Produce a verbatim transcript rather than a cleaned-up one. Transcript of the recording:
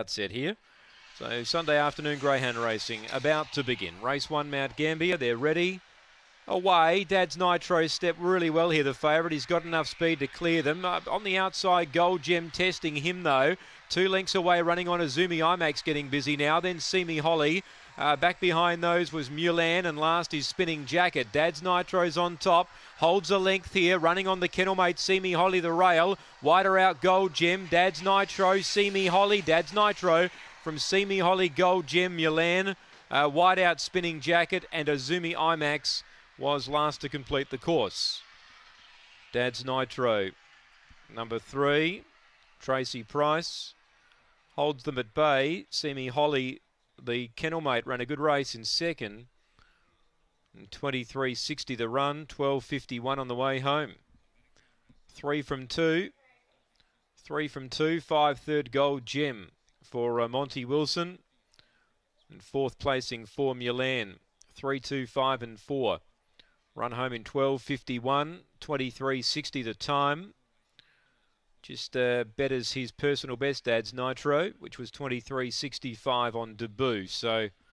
outset here. So Sunday afternoon greyhound racing about to begin. Race one, Mount Gambier, they're ready. Away, Dad's Nitro stepped really well here, the favourite. He's got enough speed to clear them. Uh, on the outside, Gold Gem testing him though. Two lengths away, running on Azumi IMAX getting busy now. Then See Me Holly. Uh, back behind those was Mulan, and last is Spinning Jacket. Dad's Nitro's on top. Holds a length here, running on the kennelmate See Me Holly, the rail. Wider out Gold Gem. Dad's Nitro, See Me Holly. Dad's Nitro from See Me Holly, Gold Gem, Mulan. Uh, wide out Spinning Jacket, and Azumi IMAX was last to complete the course. Dad's Nitro, number three, Tracy Price, holds them at bay. See Me Holly, the kennelmate, ran a good race in second. twenty-three sixty the run, twelve fifty-one on the way home. Three from two, three from two, five third Gold Gem for uh, Monty Wilson, and fourth placing for Mulan, three, two, five and four. Run home in twelve fifty-one, twenty-three sixty the time. Just uh, betters his personal best, Dad's Nitro, which was twenty-three sixty-five on debut. So